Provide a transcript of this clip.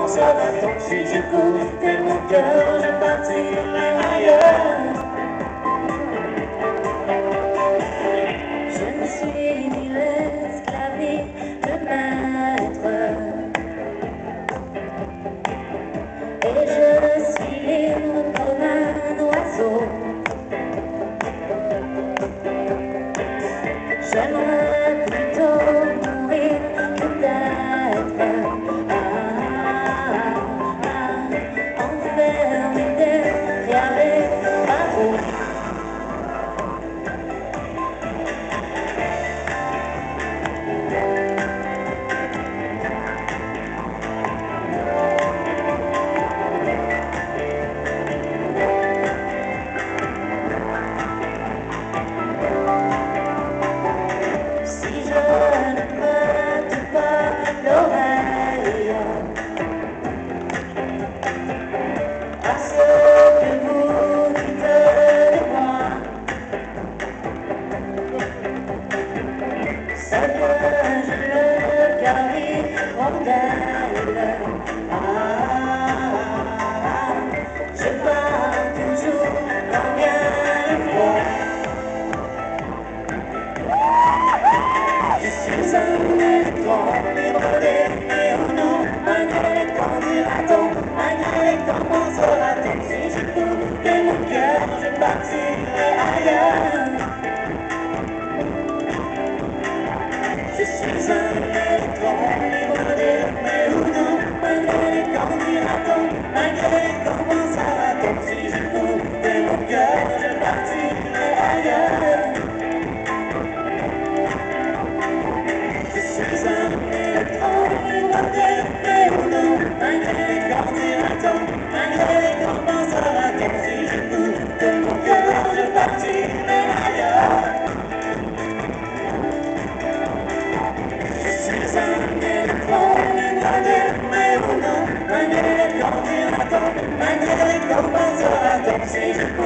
sera-t-on si j'écoutais mon cœur, je partirais ailleurs. Je me suis mis l'esclavie de maître et je suis libre comme un oiseau. J'aimerais plutôt mourir que d'être enfermé derrière les barreaux. Je pars toujours quand vient le froid. Je suis un électron libre d'aimer ou non. Un électron dira-t-on, un électron pensera-t-on. Si j'écoutais mon cœur, je partirais ailleurs. Je suis un électron libre d'aimer ou non. Un électron dira-t-on, un électron pensera-t-on. Si j'écoutais mon cœur, je partirais ailleurs. Je suis un électron libre d'aimer ou non. Un électron dira-t-on, un électron pensera-t-on. Si j'écoutais mon cœur, je partirais ailleurs. Je suis un électron libre d'aimer ou non. Un électron dira-t-on, un électron pensera-t-on. Si